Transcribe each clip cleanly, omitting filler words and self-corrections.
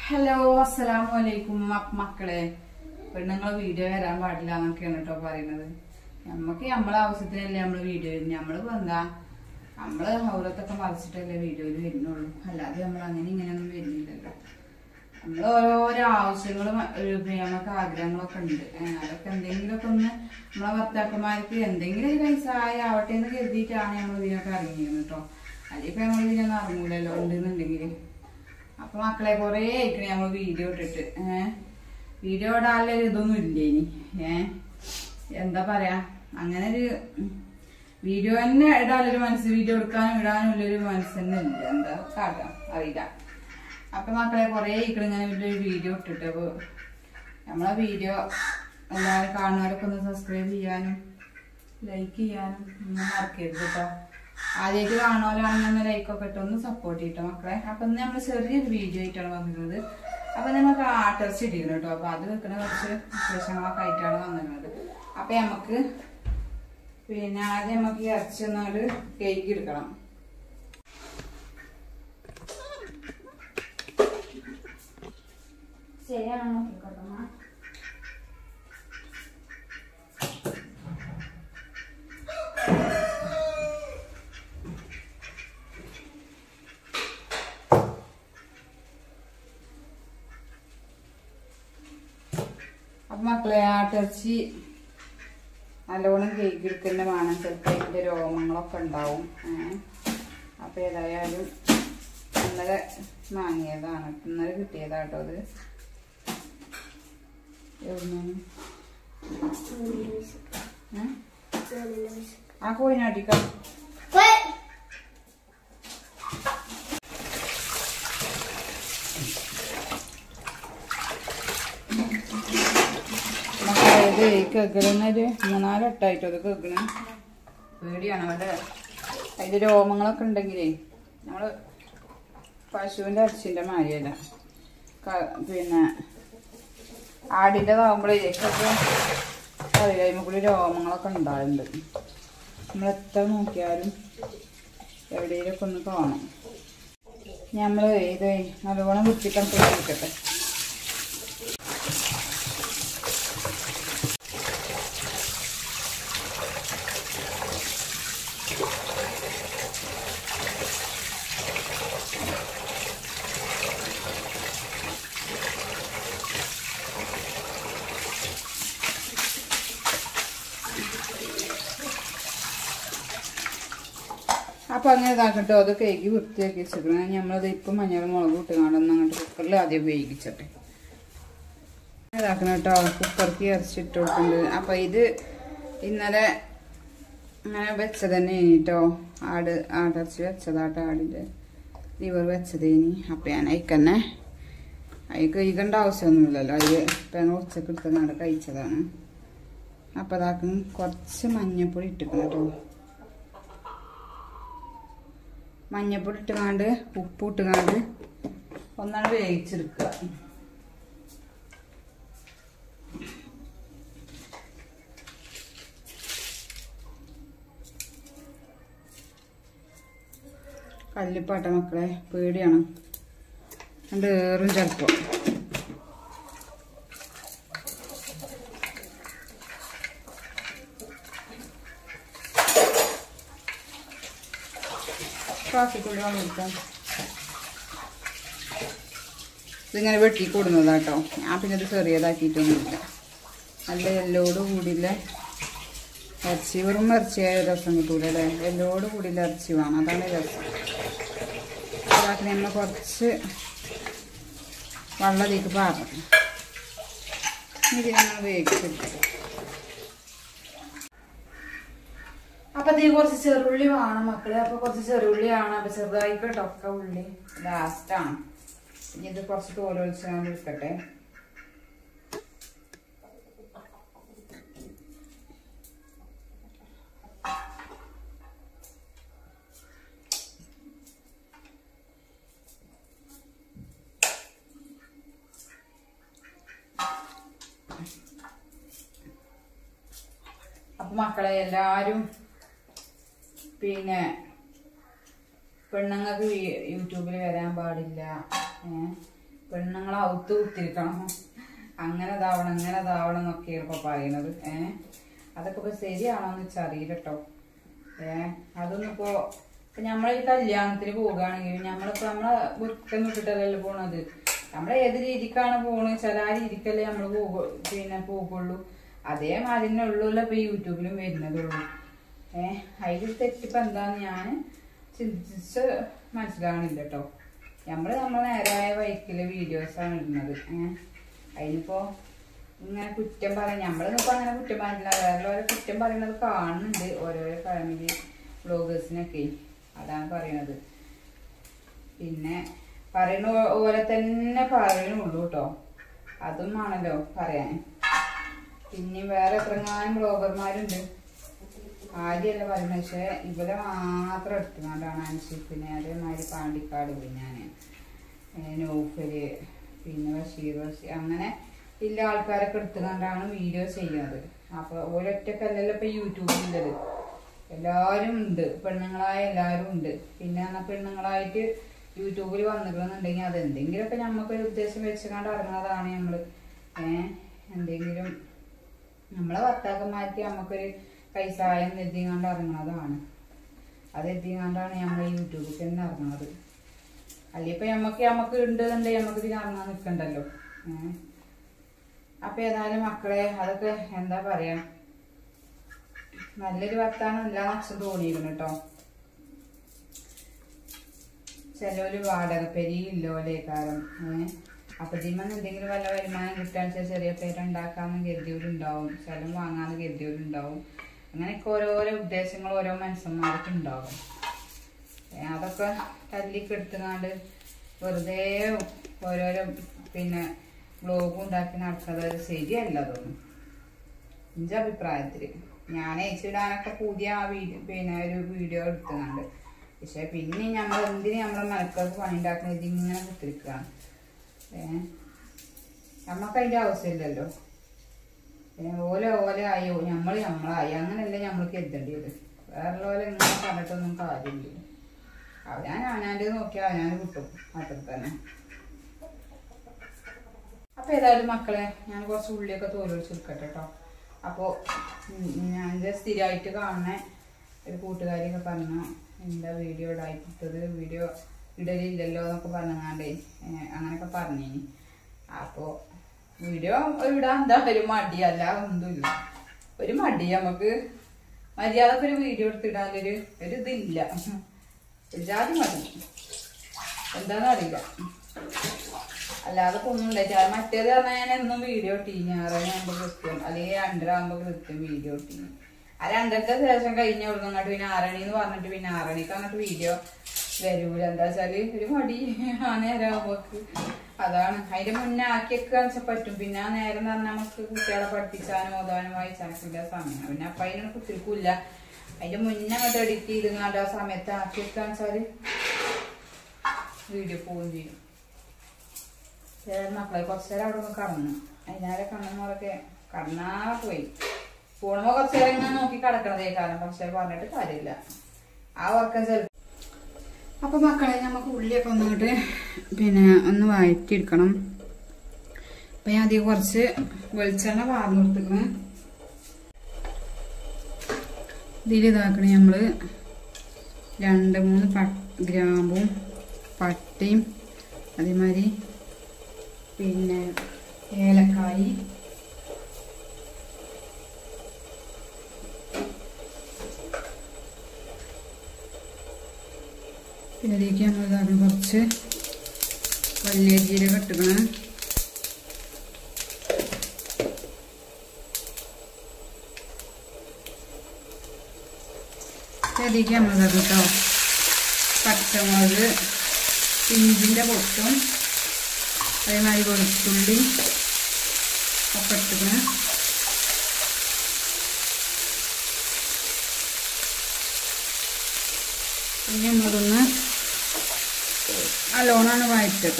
Hello അസ്സലാമലൈക്കും മക്കളെ. പെണ്ണുങ്ങൾ വീഡിയോ വരാൻ പാടില്ല എന്നൊക്കെയാണ് കേട്ടോ പറയുന്നത്. നമുക്ക് നമ്മളെ ആവശ്യത്തിനല്ലേ നമ്മള് വീഡിയോ വരുന്നത്. നമ്മള് എന്താ നമ്മള് ഹൗലത്തൊക്കെ മറിച്ചിട്ടല്ലേ വീഡിയോയിൽ വരുന്നുള്ളൂ. അല്ലാതെ നമ്മൾ അങ്ങനെ ഇങ്ങനെയൊന്നും വരുന്നില്ലല്ലോ. നമ്മള് ഓരോരോ ആവശ്യങ്ങളും നമുക്ക് ആഗ്രഹങ്ങളൊക്കെ ഉണ്ട്. അതൊക്കെ എന്തെങ്കിലുമൊക്കെ ഒന്ന് നമ്മളെ ഭർത്താക്കന്മാർക്ക് എന്തെങ്കിലും ഒരു സഹായം ആവട്ടെ എന്ന് കരുതിയിട്ടാണ് നമ്മൾ ഇതിനൊക്കെ ഇറങ്ങിയത് കേട്ടോ. അതിപ്പോ നമ്മൾ ഇതിനൊന്നും അറിഞ്ഞൂലല്ലോ ഉണ്ടെന്നുണ്ടെങ്കിൽ. അപ്പൊ മക്കളെ കൊറേ ആയിക്കണേ നമ്മള് വീഡിയോ ഇട്ടിട്ട്. വീഡിയോ ഇടാനുള്ള ഇതൊന്നും ഇല്ല ഇനി. എന്താ പറയാ, അങ്ങനെ ഒരു വീഡിയോ തന്നെ ഇടാനൊരു മനസ്സ്, വീഡിയോ എടുക്കാനും ഇടാനും ഉള്ളൊരു മനസ്സ് തന്നെ ഇല്ല. എന്താ കാട്ടാം അറിയില്ല. അപ്പൊ മക്കളെ കൊറേ ആയിക്കണ ഇങ്ങനെ വലിയൊരു വീഡിയോ ഇട്ടിട്ട്. അപ്പൊ നമ്മളെ വീഡിയോ എല്ലാവരും കാണുന്നവരൊക്കെ ഒന്ന് സബ്സ്ക്രൈബ് ചെയ്യാനും ലൈക്ക് ചെയ്യാനും ഒന്നും മറക്കരുത് കേട്ടോ. ആദ്യമായിട്ട് കാണുമല്ലോണെങ്കിൽ ഒന്ന് ലൈക്കൊക്കെ ഇട്ട് ഒന്ന് സപ്പോർട്ട് ചെയ്യട്ടോ മക്കളെ. അപ്പൊ നമ്മൾ ചെറിയൊരു വീഡിയോ ആയിട്ടാണ് വന്നിരുന്നത്. അപ്പൊ നമുക്ക് ആട്ടിറച്ചി ഇട്ടിരുന്നു കേട്ടോ. അപ്പൊ അത് വെക്കുന്ന കുറച്ച് വിശേഷങ്ങളൊക്കെ ആയിട്ടാണ് വന്നിരുന്നത്. അപ്പൊ നമുക്ക് പിന്നെ ആദ്യം നമുക്ക് ഈ ഇറച്ചി ഒന്നാല് കേക്ക് എടുക്കണം. ശരിയാണോ നോക്കിക്കോട്ടോ. അപ്പൊ മക്കളെ ആട്ടിറച്ചി നല്ലോണം കേക്ക് എടുക്കുന്ന വേണം. ചിലപ്പോൾ അതിൻ്റെ രോമങ്ങളൊക്കെ ഉണ്ടാവും. അപ്പൊ ഏതായാലും ഇന്നലെ വാങ്ങിയതാണ്, ഇന്നലെ കിട്ടിയതാട്ടോ. അത് ആ കോഴിനാട്ടിക്ക ഇത് കേൾക്കണൊരു 3-4 വട്ടമായിട്ടോ അത് കേൾക്കണ. പേടിയാണ്. അവിടെ അതിന്റെ രോമങ്ങളൊക്കെ ഉണ്ടെങ്കിലേ നമ്മള് പശുവിന്റെ ഇറച്ചിന്റെ മാരിയല്ല, പിന്നെ ആടിൻ്റെതാവുമ്പോഴേ അറിയായ്മ കൂടി രോമങ്ങളൊക്കെ ഉണ്ടാകുന്നുണ്ട്. നമ്മൾ എത്ര നോക്കിയാലും എവിടെയൊക്കെ ഒന്ന് കാണും. നമ്മള് ഇത് നല്ലോണം വൃത്തിക്കാൻ പോയിരിക്കട്ടെ. അപ്പൊ അങ്ങനെ ഇതാക്കട്ടോ. അത് കേക്ക് വൃത്തിയാക്കി വെച്ചിരിക്കണം. നമ്മളത് ഇപ്പം മഞ്ഞളും മുളകും ഇട്ട് കാണുന്ന അങ്ങോട്ട് കുക്കറിൽ ആദ്യം വേവിച്ചിട്ടെ ഇതാക്കണം കേട്ടോ. കുക്കർക്ക് ഇറച്ചിട്ട് കൊടുക്കുന്നുണ്ട്. അപ്പൊ ഇത് ഇന്നലെ അങ്ങനെ വെച്ചത് തന്നെ കേട്ടോ. ആടിറച്ചി വെച്ചതാട്ടോ. ആടിന്റെ ലിവർ വെച്ചതേനി. അപ്പൊ ഞാൻ അതിക്കന്നെ അതിൽ കഴിക്കേണ്ട ആവശ്യമൊന്നുമില്ലല്ലോ. അതിൽ ഇപ്പം ഉച്ചക്ക് എടുത്തുകൊണ്ട് കഴിച്ചതാണ്. അപ്പൊ അതാക്കും കുറച്ച് മഞ്ഞപ്പൊടി ഇട്ടിക്കണം കേട്ടോ. മഞ്ഞപ്പൊടി ഇട്ടുകാണ്ട് ഉപ്പ് ഇട്ടുകാണ്ട് ഒന്നാണ് വേവിച്ചെടുക്കുക. കല്ലിപ്പാട്ട മക്കളെ, പേടിയാണ്. അത് ഏറും ചിലപ്പോൾ. ക്ലാസ്സിക്കുള്ളി വന്നിരിക്കാം. ഇതിങ്ങനെ വെട്ടി കൊടുന്നതാട്ടോ. ഞാൻ പിന്നെ ഇത് ചെറിയതാക്കിയിട്ടൊന്നുമില്ല. നല്ല എല്ലോട് കൂടിയില്ല ഇറച്ചി. വെറും ഇറച്ചിയായ രസം കിട്ടൂല അല്ലേ. എല്ലോട് കൂടിയില്ല ഇറച്ചി വേണം, അതാണ് രസം. അതാക്കി നമ്മൾ കുറച്ച് വെള്ളത്തിലേക്ക് പാറണം. ഇത് നമ്മൾ വേവിച്ചെടുക്കും. അപ്പൊ ഇതിന് കുറച്ച് ചെറുള്ളി വേണം മക്കളെ. അപ്പൊ കുറച്ച് ചെറുള്ളിയാണ്. അപ്പൊ ചെറുതായിക്കോട്ടെ ഒക്കെ ഉള്ളി ലാസ്റ്റാണ്. ഇനി ഇത് കുറച്ച് തോലൊളിച്ചാൽ എടുക്കട്ടെ. അപ്പൊ മക്കളെ എല്ലാരും പിന്നെ പെണ്ണുങ്ങൾക്ക് യൂട്യൂബിൽ വരാൻ പാടില്ല, പെണ്ണുങ്ങളെ ഔത്ത് കുത്തിരിക്കണം, അങ്ങനെ ഇതാവണം ഇങ്ങനെ ഇതാവണം എന്നൊക്കെയാണ് ഇപ്പൊ പറയണത്. അതൊക്കെ ഇപ്പൊ ശരിയാണോന്ന് വെച്ചാൽ അറിയില്ല കേട്ടോ. അതൊന്നും ഇപ്പൊ നമ്മളൊരു കല്യാണത്തിന് പോവുകയാണെങ്കിൽ നമ്മളിപ്പോ നമ്മളെ വൃത്തം വിട്ടിട്ടല്ലല്ലോ പോണത്. നമ്മളെ ഏത് രീതിക്കാണ് പോണെന്ന് വെച്ചാൽ ആ രീതിക്കല്ലേ നമ്മള് പോകുള്ളൂ. അതേമാതിരി തന്നെ ഉള്ളൂല്ലോ ഇപ്പൊ യൂട്യൂബിലും വരുന്നതുള്ളൂ. അതിൽ തെറ്റിപ്പോ എന്താന്ന് ഞാൻ ചിന്തിച്ച് മനസ്സിലാവണില്ല കേട്ടോ. നമ്മളെ നേരായ വഴിക്കുള്ള വീഡിയോസാണ് ഇടുന്നത്. അതിനിപ്പോ ഇങ്ങനെ കുറ്റം പറയാം, നമ്മളിപ്പോ അങ്ങനെ കുറ്റം പറഞ്ഞില്ല, വേറെ കുറ്റം പറയുന്നത് കാണുന്നുണ്ട് ഓരോരോ ഫാമിലി വ്ളോഗേഴ്സിനൊക്കെ. അതാണ് പറയണത്. പിന്നെ പറയുന്ന പോലെ തന്നെ പറയണുള്ളൂ കേട്ടോ, അതും ആണല്ലോ പറയാൻ. പിന്നെ വേറെ എത്രങ്ങാനും ബ്ലോഗർമാരുണ്ട്, ആദ്യമല്ല പറയുന്നത്. പക്ഷെ ഇവരെ മാത്രം എടുത്തുകൊണ്ടാണ് അനുസരിപ്പിനെ, അതേമാതിരി പാണ്ടിക്കാട് പോയി ഞാൻ, നൗഫല്, പിന്നെ ബഷീർ അങ്ങനെ ഇല്ല ആൾക്കാരൊക്കെ എടുത്തുകൊണ്ടാണ് വീഡിയോ ചെയ്യുന്നത്. അപ്പൊ ഒരൊറ്റക്കല്ലല്ലോ ഇപ്പൊ യൂട്യൂബിലുള്ളത്, എല്ലാരും ഉണ്ട്, പെണ്ണുങ്ങളായ എല്ലാരും ഉണ്ട്. പിന്നെ പെണ്ണുങ്ങളായിട്ട് യൂട്യൂബിൽ വന്നിട്ടുണ്ടെങ്കിൽ അത് എന്തെങ്കിലുമൊക്കെ നമുക്കൊരു ഉദ്ദേശം വെച്ചുകൊണ്ട് ഇറങ്ങുന്നതാണ് നമ്മള്. എന്തെങ്കിലും നമ്മളെ ഭർത്താക്കന്മാർക്ക് നമുക്കൊരു കൈസായം എത്തിങ്ങാണ്ട് ഇറങ്ങുന്നതാണ്. അത് എത്തിങ്ങാണ്ടാണ് നമ്മൾ യൂട്യൂബിൽ തന്നെ ഇറങ്ങുന്നത്. അല്ലിപ്പോ നമുക്ക് ഉണ്ടെന്നുണ്ടെങ്കിൽ നമുക്ക് ഇതിന് ഇറങ്ങാൻ നിൽക്കണ്ടല്ലോ. അപ്പൊ ഏതായാലും മക്കളെ, അതൊക്കെ എന്താ പറയാ, നല്ലൊരു വർത്താനം എല്ലാ നഷ്ടം തോന്നിയിരുന്നു കേട്ടോ. ചിലവര് വാടക പെരിയില്ലോലേ കാരം. അപ്പൊ ഇതിമെന്ന് എന്തെങ്കിലും വല്ല വരുമാനം കിട്ടാന്ന് വെച്ചാൽ ചെറിയ പേരുണ്ടാക്കാന്ന് കരുതിയവരുണ്ടാവും, സ്ഥലം വാങ്ങാന്ന് കരുതിയവരുണ്ടാവും. അങ്ങനെയൊക്കെ ഓരോരോ ഉദ്ദേശങ്ങൾ ഓരോ മനുഷ്യന്മാർക്ക് ഉണ്ടാവും. അതൊക്കെ തല്ലിക്കെടുത്തുകൊണ്ട് വെറുതെ ഓരോരോ പിന്നെ വ്ലോഗ് ഉണ്ടാക്കി നടക്കുന്നത് ശരിയല്ല തോന്നും എന്റെ അഭിപ്രായത്തില്. ഞാൻ അയച്ചിടാനൊക്കെ പുതിയ ഒരു വീഡിയോ എടുക്കുന്നുണ്ട്. പക്ഷെ പിന്നെ നമ്മൾ എന്തിനു നമ്മളെ മലക്കൾക്ക് പണി ഉണ്ടാക്കുന്നത് ഇതിങ്ങനെ കുത്തിരിക്കുകയാണ്. നമ്മക്ക് അതിന്റെ ആവശ്യമില്ലല്ലോ. ഓല ആയോ നമ്മളായി അങ്ങനെയല്ലേ നമ്മൾക്ക് എത്തേണ്ടത്. വേറെ പോലെ ഇങ്ങനെ പറഞ്ഞിട്ടൊന്നും കാര്യമില്ല. അവനാൻ്റെ നോക്കിയാൽ അവനാന് കിട്ടും, അത്ര തന്നെ. അപ്പൊ ഏതായാലും മക്കളെ, ഞാൻ കുറച്ച് ഉള്ളിയൊക്കെ തോലൊഴിച്ച് കൊടുക്കട്ടെ കേട്ടോ. അപ്പോ ഞാൻ സ്ഥിരമായിട്ട് കാണുന്ന ഒരു കൂട്ടുകാരിയൊക്കെ പറഞ്ഞു, എന്താ വീഡിയോ ഇടായിട്ടത്, വീഡിയോ ഇടലില്ലല്ലോ എന്നൊക്കെ പറഞ്ഞാണ്ടേ അങ്ങനെയൊക്കെ പറഞ്ഞിനി. അപ്പോ വീഡിയോ ഇടാൻ എന്താ ഒരു മടിയല്ല, ഒന്നുമില്ല. ഒരു മടി, നമുക്ക് മര്യാദക്ക് ഒരു വീഡിയോ എടുത്തിടാനൊരു ഇതില്ല, ഒരു ജാതി മതി. എന്താണെന്ന് അറിയില്ല. അല്ലാതെ ഒന്നും ഉണ്ടായിട്ടില്ല. മറ്റേത് പറഞ്ഞാൽ ഞാൻ എന്നും വീഡിയോ ഇട്ടീനി, 6 കൃത്യം, അല്ലെങ്കിൽ 2:30 കൃത്യം വീഡിയോ ഇട്ടീനി. ആ 2:30 ശേഷം കഴിഞ്ഞ കൊടുക്കും അങ്ങോട്ട് പിന്നെ 6 എന്ന് പറഞ്ഞിട്ട് പിന്നെ 6 അങ്ങോട്ട് വീഡിയോ വരൂല. എന്താ വെച്ചാല് ഒരു മടി ആ നേരമാകുമ്പോക്ക്. അതാണ് അതിന്റെ മുന്നേ ആക്കിയൊക്കെ പറ്റും. പിന്നെ ആ നേരം എന്ന് പറഞ്ഞാൽ നമുക്ക് കുട്ടികളെ പഠിപ്പിച്ചാനും ഓതാനും വായിച്ചാനൊക്കെ സമയം. പിന്നെ അപ്പൊ അതിനൊന്നും കുത്തിരിക്കൂല. അതിന്റെ മുന്നേ അങ്ങോട്ട് എഡിറ്റ് ചെയ്ത് ആ സമയത്ത് ആക്കിയൊക്കെ വെച്ചാല് വീഡിയോ പോവുകയും ചെയ്യും. മക്കളെ കുറച്ചു നേരം അവിടെ ഒന്ന് കടന്നു, അതിനാലെ കണ്ണന്മാരൊക്കെ കടന്നാ പോയി. ഫോണുമ്പോ കുറച്ചു നേരം ഇങ്ങനെ നോക്കി കിടക്കണതേ കാലം. പക്ഷെ പറഞ്ഞിട്ട് കാര്യമില്ല, ആ ഉറക്കം ചെറുപ്പം. അപ്പൊ മക്കളെ, നമുക്ക് ഉള്ളിയൊക്കെ ഒന്നിട്ട് ഒന്ന് വഴറ്റിയെടുക്കണം. അപ്പൊ ഞാൻ അധികം കുറച്ച് വെളിച്ചെണ്ണ പാർന്നു കൊടുത്തിരിക്കണ്. ഇതിലിതാക്കണേ നമ്മള് 2-3 ഗ്രാമ്പും പട്ടയും അതേമാതിരി പിന്നെ ഏലക്കായി, പിന്നെ ഇതിലേക്ക് നമ്മൾ കുറച്ച് വലിയ ജീരകം ഇട്ടുക്കണം. ഇതിലേക്ക് നമ്മൾ കേട്ടോ പച്ചമുളക്, ഇഞ്ചിൻ്റെ പൊട്ടും അതേമാതിരി വെളുത്തുള്ളി ഒക്കെ ഇട്ടിക്കണം. പിന്നെ നമ്മളതൊന്ന് നല്ലോണമാണ് വഴറ്റട്ടെ.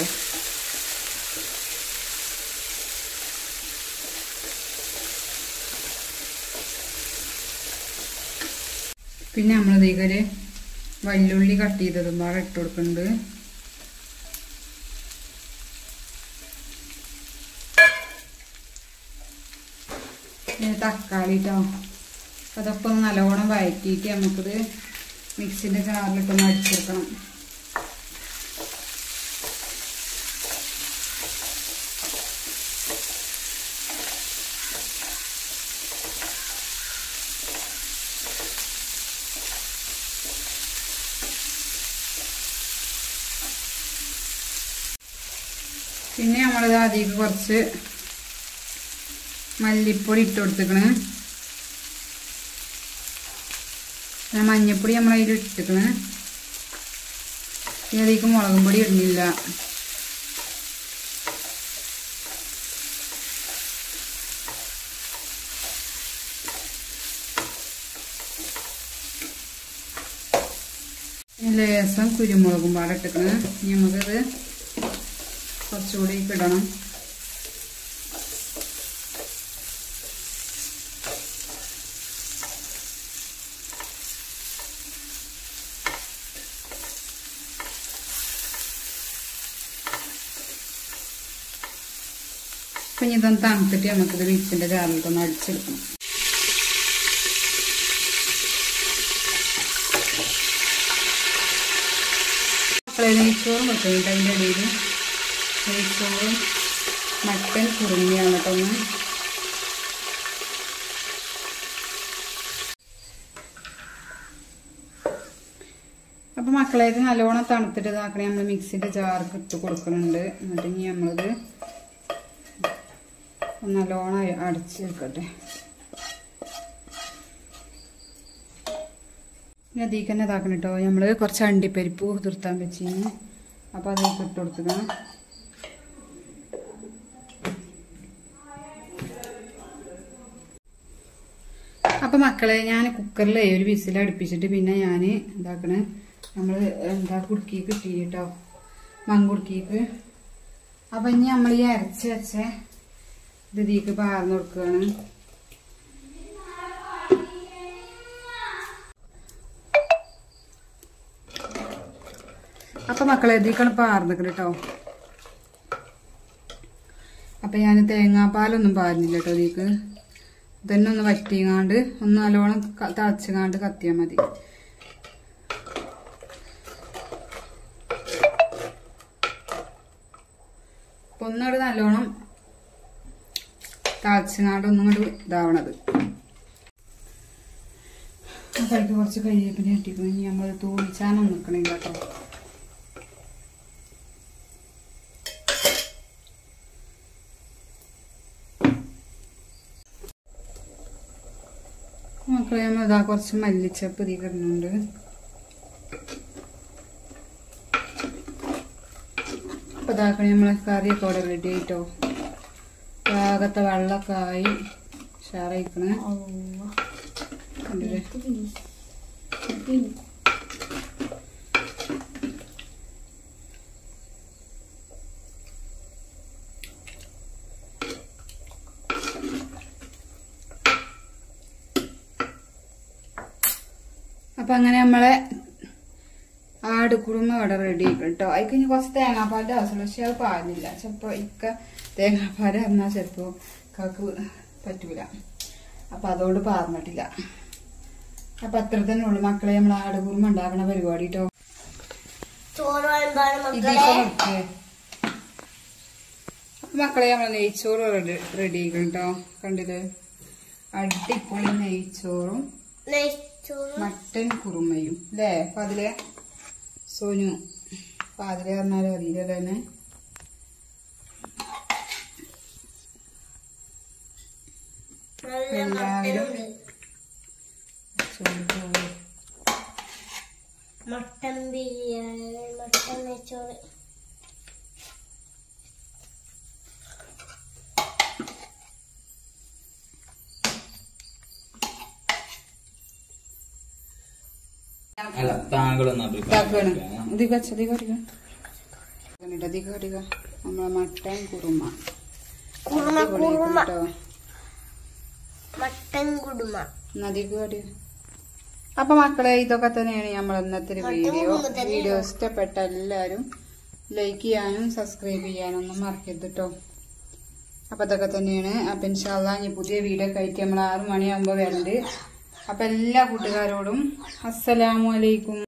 പിന്നെ നമ്മളിതേക്കൊരു വല്യുള്ളി കട്ട് ചെയ്തതും പാടെ ഇട്ട് കൊടുക്കുന്നുണ്ട്. തക്കാളി ട്ടോ. അതൊക്കെ ഒന്ന് നല്ലോണം വഴറ്റിയിട്ട് നമുക്കിത് മിക്സിന്റെ ജാറിലിട്ടൊന്ന് അടിച്ചെടുക്കണം. പിന്നെ നമ്മളിത് അതിലേക്ക് കുറച്ച് മല്ലിപ്പൊടി ഇട്ട് കൊടുത്തിക്കണ്. മഞ്ഞപ്പൊടി നമ്മളതിൽ ഇട്ടിക്കണ്. പിന്നെ അതിലേക്ക് മുളകും പൊടി ഇടുന്നില്ല. ലേശം കുരുമുളകും പാടെ ഇട്ടിക്കണ്. ഇനി നമുക്കത് കുറച്ചുകൂടി ഇടണം. അപ്പൊ ഇനി ഇതൊന്ന് തണുത്തിട്ട് നമുക്കിത് മിക്സിന്റെ ജാറിലൊന്ന് അടിച്ചെടുക്കണം. നെയ്ച്ചോറും വെക്കുന്നുണ്ട്. അതിൻ്റെ ഇടയിൽ നെയ്ച്ചോറും മട്ടൻ കുറുമിയാണ് കേട്ടോ. ഒന്ന് അപ്പൊ മക്കളെ ഇത് നല്ലോണം തണുത്തിട്ട് ഇതാക്കണേ നമ്മൾ മിക്സിന്റെ ജാർക്ക് ഇട്ട് കൊടുക്കുന്നുണ്ട്. എന്നിട്ട് ഇനി നമ്മളിത് നല്ലോണം അടച്ച് വെക്കട്ടെ. പിന്നെ അതിലേക്ക് തന്നെ ഇതാക്കണം കേട്ടോ. നമ്മള് കുറച്ച് അണ്ടിപ്പരിപ്പ് കുതിർത്താൻ വെച്ചിരുന്നു. അപ്പൊ അതിലേക്ക് ഇട്ട് കൊടുക്കണം. അപ്പൊ മക്കളെ ഞാൻ കുക്കറിൽ ഒരു വിസിൽ അടുപ്പിച്ചിട്ട് പിന്നെ ഞാൻ എന്താക്കണേ നമ്മള് കുടുക്കിക്ക് ഇട്ടി കേട്ടോ, മങ്കുടുക്കിക്ക്. അപ്പൊ ഇനി നമ്മൾ ഈ അരച്ച് വെച്ച ഇതിലേക്ക് പാർന്ന് കൊടുക്കുകയാണ്. അപ്പൊ മക്കളെ ഇതിലേക്കാണ് പാർന്നിക്കണം കേട്ടോ. അപ്പൊ ഞാൻ തേങ്ങാപ്പാലൊന്നും പാരുന്നില്ല കേട്ടോ. ഇതിലേക്ക് ഇതന്നെ ഒന്ന് വറ്റിങ്ങാണ്ട് ഒന്ന് നല്ലോണം തളച്ചുകാണ്ട് കത്തിയാൽ മതി. അപ്പൊ ഒന്നുകൂടെ നല്ലോണം തളച്ചുകാണ്ട് ഒന്നും കൂടി ഇതാവണത്. അപ്പോഴേക്ക് കുറച്ച് കരിവേപ്പില ഇട്ടിക്കണം. ഇനി നമ്മൾ തൂമിച്ചാനൊന്നും നിൽക്കണില്ല കേട്ടോ. മക്കളെ നമ്മൾ ഇതാ കുറച്ച് മല്ലിച്ചപ്പ് ഇതിൽ കിടന്നുണ്ട്. അപ്പൊ ഇതാക്കണേ നമ്മളെ കറിയൊക്കെ അവിടെ റെഡി ആയിട്ടോ. പാകത്തെ വെള്ളമൊക്കെ ആയി ഷാറായിക്കണേ. കണ്ടില്ലേ? അപ്പൊ അങ്ങനെ നമ്മളെ ആടുകുറുമ ഇവിടെ റെഡി ആയിക്കും കേട്ടോ. അതിക്ക് ഇനി കുറച്ച് തേങ്ങാപ്പാലിന്റെ ആവശ്യമുള്ള, പക്ഷെ അത് പാലില്ല. ചിലപ്പോ ഇക്ക തേങ്ങാപ്പാല് പറഞ്ഞാൽ ചിലപ്പോ ഇക്കാക്ക് പറ്റൂല. അപ്പൊ അതോട് പാർന്നിട്ടില്ല. അപ്പൊ അത്ര തന്നെ ഉള്ളു മക്കളെ നമ്മൾ ആടുകുറുമ ഉണ്ടാക്കണ പരിപാടി കേട്ടോ. അപ്പൊ മക്കളെ നമ്മളെ നെയ്ച്ചോറ് റെഡി ആയിക്കും കേട്ടോ. കണ്ടില്ലേ? അടിപൊളി നെയ്ച്ചോറും മട്ടൻ കുറുമയും അല്ലേ? അപ്പൊ അതിലെ സോനു പാതിരെ പറഞ്ഞാലും അറിയില്ല തന്നെ. എല്ലാവരും മട്ടൻ ബിരിയാണി, മട്ടൻ നെയ്ച്ചോറ്. നമ്മളെ മട്ടൻ കുറുമ. മട്ടൻ കുടുമ. അപ്പൊ മക്കളെ ഇതൊക്കെ തന്നെയാണ് നമ്മൾ ഇന്നത്തെ വീഡിയോ. ഇഷ്ടപ്പെട്ട എല്ലാരും ലൈക്ക് ചെയ്യാനും സബ്സ്ക്രൈബ് ചെയ്യാനും ഒന്നും മറക്കരുത് കേട്ടോ. അപ്പൊ അതൊക്കെ തന്നെയാണ്. അപ്പൊ ഇൻഷാ അല്ലാഹ് ഇനി പുതിയ വീഡിയോ ഒക്കെ ആയിട്ട് നമ്മൾ 6 മണിയാകുമ്പോ വരണ്ട്. അപ്പൊ എല്ലാ കൂട്ടുകാരോടും അസ്സലാമു അലൈക്കും.